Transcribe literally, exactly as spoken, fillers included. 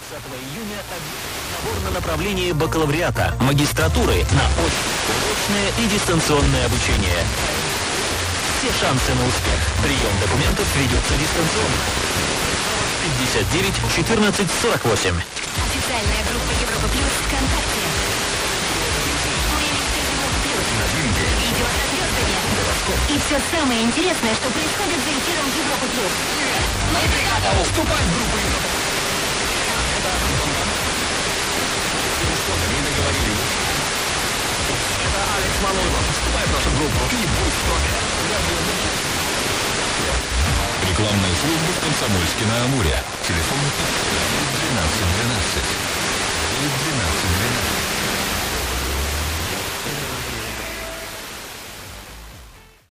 тридцатого июня набор на направлении бакалавриата, магистратуры на очное и дистанционное обучение. Все шансы на успех. Прием документов ведется дистанционно. пятьдесят девять четырнадцать сорок восемь. Официальная группа Европа Плюс ВКонтакте. Идет отвертывание. И все самое интересное, что происходит за эфиром Европа Плюс. Мы готовы вступать в группу Европа. Это Алекс Малонов. Вступай в нашу группу. Не будь против. Рекламная служба «Комсомольский на Амуре». Телефон двенадцать двенадцать. двенадцать двенадцать.